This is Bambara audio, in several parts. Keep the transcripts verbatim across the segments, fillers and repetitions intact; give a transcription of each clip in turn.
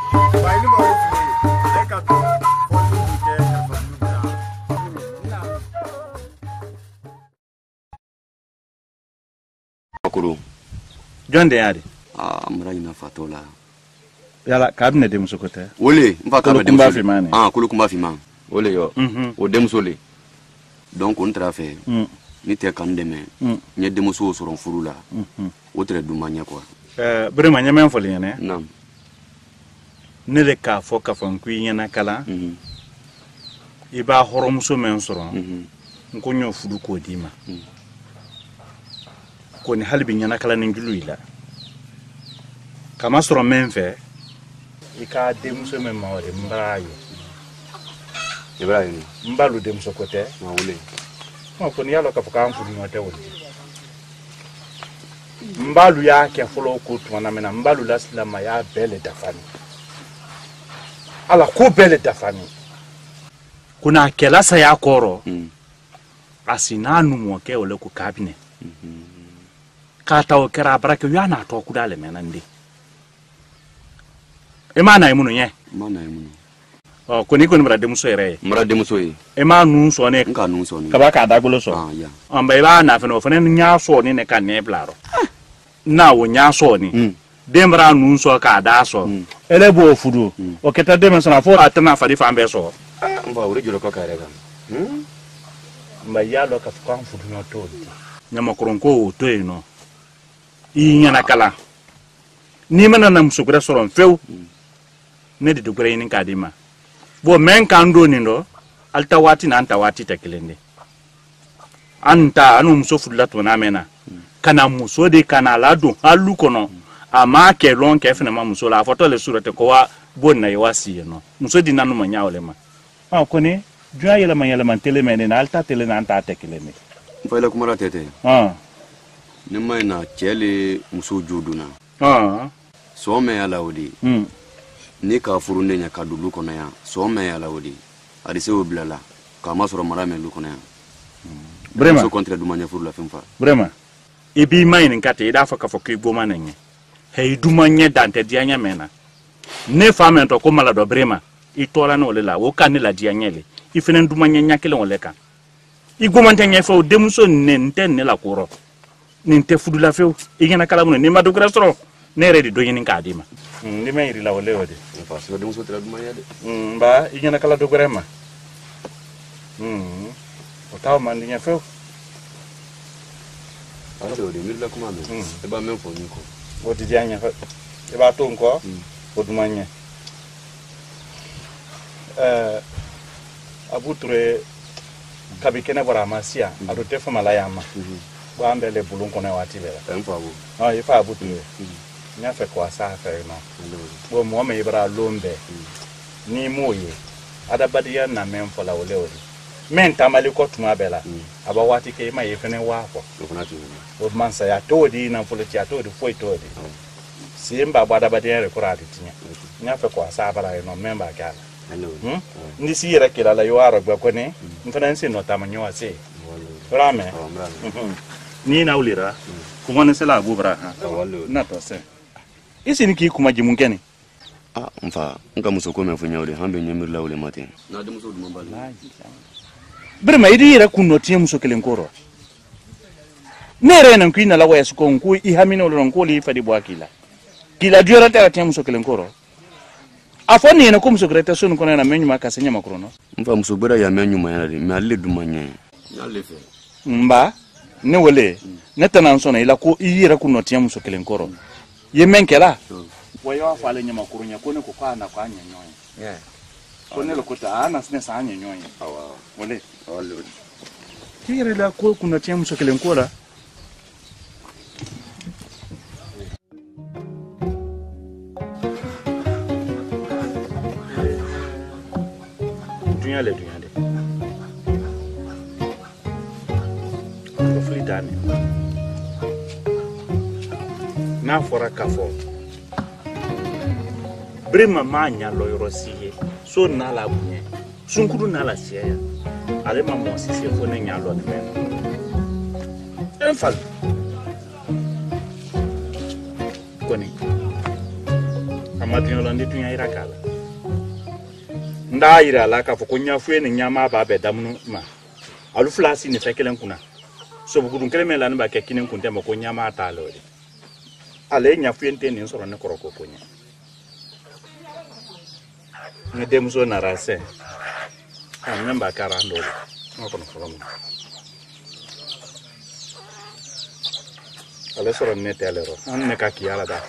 Kuru John de yari ah amra ina fatola yala kabine de musokote wole mfa ka de musokote ah kulu kumba fima wole yo mhm o dem sole donc on trafe mm ni te kan deme nye dem so so ron furula mhm o tre du manya quoi euh brema nyame fo le ne nam ne le ka fo ka fon ku nyana kala mhm iba horom so men so ron mhm nko nyo fudu ko dima ko ni halbi nyana kala ni nguluila kama soro men fe ika dem so men ma wade mbrayo Ibrahim mbalu dem so kote ma wole ma ko ni yalo ka fuka amfu ni wate wole mbalu ya ke folo ko tuna mena mbalu la slama ya bele dafani ala ko bele dafani kuna kelasa ya koro mm asinanu mo ke ole ku kabine mhm ka taw kera barake yana to ku dale menande e ma na imuno nye mana imuno o ko ni ko ni brade muso ere mra dem so yi e ma nu so ne nka nu so ni ka ba ka dagulo so ah ya amba e ba na fe no fe ne nya so ni ne ka ne blaro na wo nya so ni mm dembra nu so ka da so ele bo fudu o keta dem so na fo atana fa di fa mbe so ah mba uri juro ko kare ga mm mba ya lo ka fa fudu no to nyama koronko o to eno i nyana kala ni mana na musugura soron few ne di dugure ni kadima bo men kando ni ndo alta wati na anta wati takilende anta anu muso fulla to na mena kana muso de kana ladu halu kono ama ke lon ke fina ma muso la foto le surate ko wa bonna yawasi no muso di nanu manya ole ma ah ko ni jua yela manya man tele mena na alta tele na anta takilende fa la kumara tete ah ni mai na chele muso juduna ah so me ala odi mm ni ka furu ne nya ka dulu kono ya so me ala odi adi se oblala ka masoro marame lu kono ya brema so contre du manya furu la fimfa brema ibi mai ni kate ida fa ka fo ki goma nanyi hey du manya dante dianya mena ne fame to ko mala do brema i tola no le la wo kan la dianyele i fenen du manya nyakele wole kan i goma ntanya fa o demuso ne nten ne la kuro ni te fudu la feu i gena kala mun ni madu grastro ne redi do yin ka dima ndi mai ri la wole wode fa so dem so tra du manya de ba i gena kala do grema mm o taw man nya feu alo de mi la kuma me e ba men fo ni ko o di dianya fa e ba to nko o du manya eh abutre kabikene bora masia ado tefa malayama ba ambele bulun kono wati bela en fa bo ah ifa abutre nya fe ko asa fe no bo mo me ibra lombe ni moye ada badiya na men fo la wole wole men tamali ko tuma bela aba wati ke ma yefene wa ko ko na tu o man sa ya to di na fo le tia to di foi to di simba bada badiya re ko radi tinya nya fe ko asa bara no memba kala hello ndi si yera kila la yuara gba ko ne mfana nsi no tamanyo ase rame ni na ulira kuma ne sela abubra ha na to se isi ni ki kuma ji munkeni ah mfa nka musoko me funya ule hambe nyemir la ule matin na de muso du mambala brema idi yera kunno tie muso kelen koro nere nan kuina la wayes ko nku i hamino ron ko li fadi bwakila kila diora tera tie muso kelen koro afoni na ko muso greta sunu kono na menyu makase nyama krono mfa muso gbera ya menyu mayana de me alle du manye ya le fe mba ne wole ne tanan sona ila ko i yera kunno tie muso kelen koro ye menkela wayo afale nyama kurunya ko ne ko kana kwa nyanyoy yeah ko ne lokota ana sine sa nyanyoy awa wole wole kire la ko kuna tie muso kelen koro dunya le dunya de ko flitane na fora kafo brema manya lo yorosiye so na la bunye sunkuru na la sia ale ma mo sisi fo ne nya lo ne men enfal koni matinyo ndi tunya ira kala nda ira la ka fo kunya fu ni nyama ba be damnu ma alu flasi ni fekelen kuna so bu dun keleme lan ba ke kinin kunte ma ko nyama ta lo de ale nya fu ente ni so ron ko ko kunya ne dem so na rase a memba karando no kono from ale so ron ne telero an ne ka kiyala da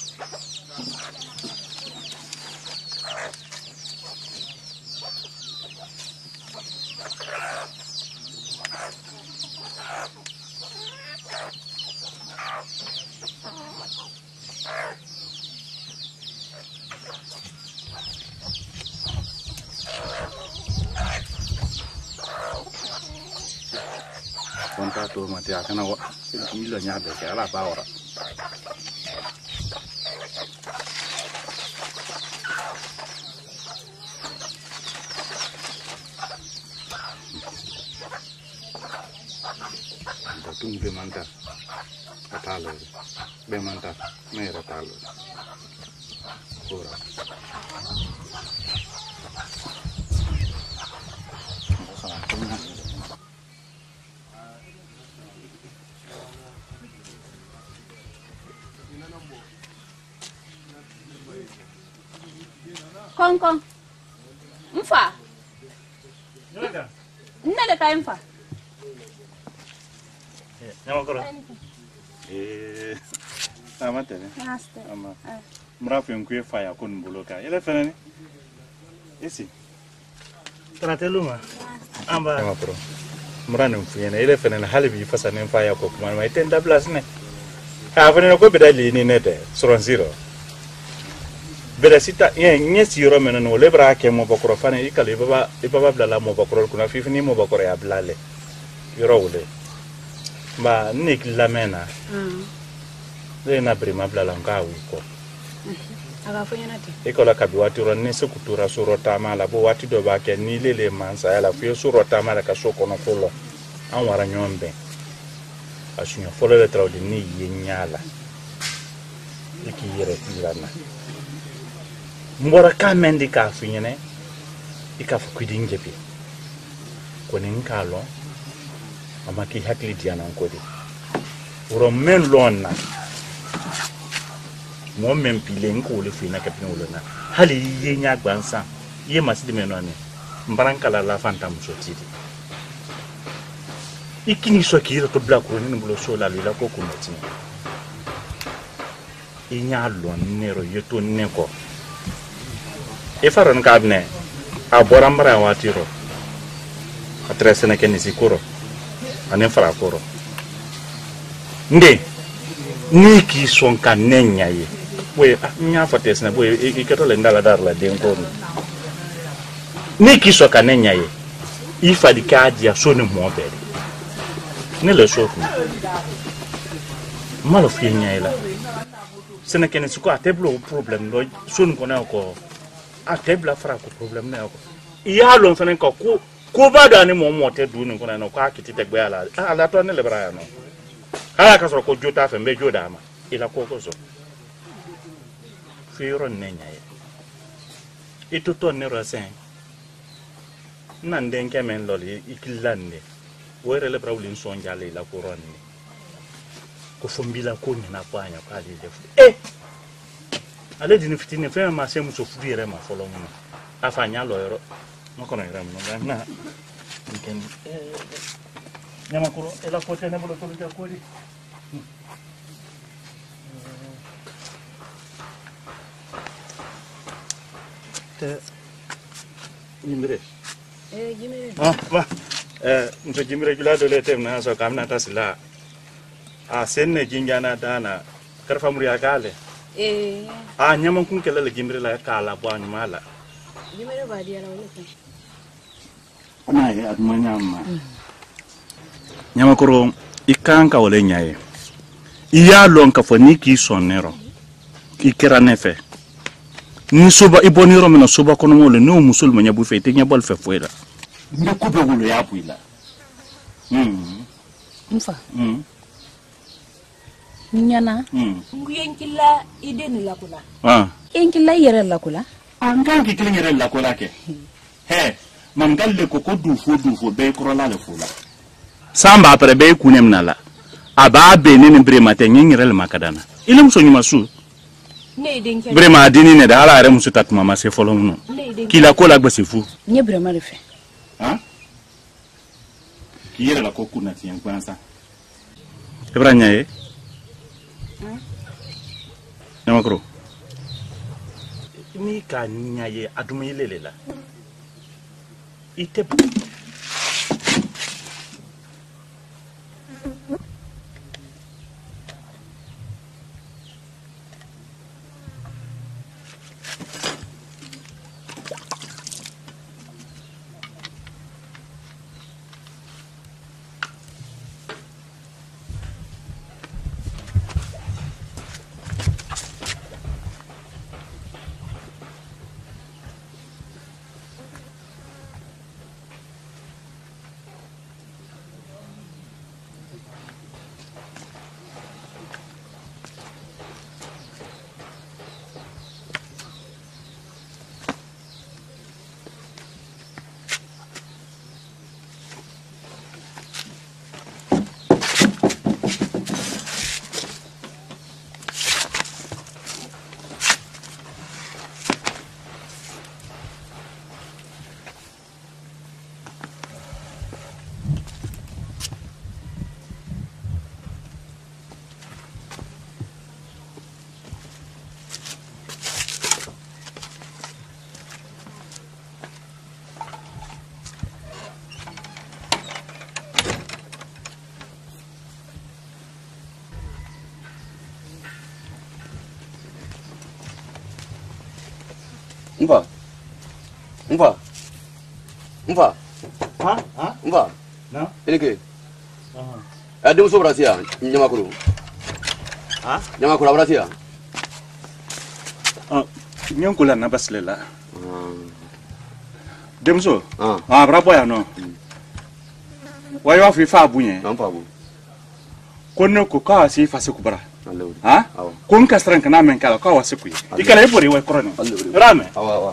to mati akana wa ilo nyabe ke ala ba ora ndo tumbe manta atalo be manta mera talo ora Kong kong. Mfa. Nyoga. Nne ka mfa. Eh, nyama koro. Eh. Sama tene. Naste. Ama. Mrafu nkwe fire kon boloka. Ile fenani? Isi. Tratelu Amba. Nyama koro. Mrana mfuyena ile fenani hali bi fasa ne fire ko kuma mai tenda plus ne. Ha fenani ko bedali ni nete. Soron zero. Bela sita ye nyesi yoro mena no lebra ke mo bakoro fane ikale baba ibaba bla mo bakoro kuna fifini mo bakoro ya blale yoro wule ba nik la mena mm le na brima bla la ngawu ko aga fonya nati ikola kabi wati ro ne sekutura suro tamala bo wati do ba ke ni lele mansa ya la fio suro tamala ka soko no folo an wara nyombe asunyo folo le trawdi ni yenyala iki yere tirana mbora ka mendi ka finyene ika fukidi njepi koni nkalo amaki hakli diana nkodi uro men lonna mo men pile nkole fina ka pino lonna hali yenya gbansa ye masidi menone mbarankala la fanta musotidi ikini so kira to black ro ni mbulo so la lila ko kunoti inya lon nero yeto neko e faron kabne a borambara watiro atrese na ken sikuro ane fara koro nde ni ki son kanenya ye we nya fates na we e keto le ndala dar la denko ni ki so kanenya ye ifa di kadia so ne mo be ne le so ku malo fi nya ila sene ken siko ateblo problem do so ko na ko a tebla fara ko problem na ko iya lo fene ko ko ba da ni mo mo te du ni ko na ko akiti te gbe ala ala to ne le bra no ala ka so ko jota fe mbe joda ma ila ko ko so firo nenya ye ito to ne ro sen nan den kemen loli ikilande were le bra ulin son jale ila ko ronni ko fombila ko ni na kwanya ka le le eh ale dini fitini fe ma se muso furi re ma folo mu afanya loyro no kono ira mu na ken eh nyama kuro ela ko tene bolo to ga ko di te nimre eh jimire ah ba eh nto jimire jula do le tem na so kamna tasila a senne jingana dana karfa muri agale eh ah nyama kun kala le jimire la kala bo anyala jimire ba dia la wala ana ya admanyama nyama kuro ikanka wala nyaye iya lonka fo ni ki sonero ikera nefe ni suba iboniro mena suba kono mole no musulma nyabu fe te nyabol fe fuela nde kube wulo ya buila mm mfa mm nyana mm nguyen kila ideni la kula ah en ki la yere la kula an kan ki kilin yere la ko la ke he mam galle ko ko du fo du fo be ko la le fo la samba apre be kunem na la aba be ni ni brema te nyi yere le makadana ile muso nyuma su ne den ke brema dini ne da ala re muso tat mama se folo no ki la ko la gbe se fu nye brema le fe ha ki yere la ko kuna ti en kwansa ibranya e Nyamakro ni ka nya ye aduma ilele la ite Mva. Mva. Mva. ha ha Mva. na Ini ke? aha Ada musuh berhasil Nyamakro. ha Nyamakro berhasil. ah nyon ko la na basle la Ah. demso Ah. ah brabo ya no wa yo fi fa bunye Nampak bu. konno ko ka si fa se kubara Halo. ha Awa. kon kasran kana men kala ka wase kuyi ikala ibori wa korone Halo. rame Awa awa.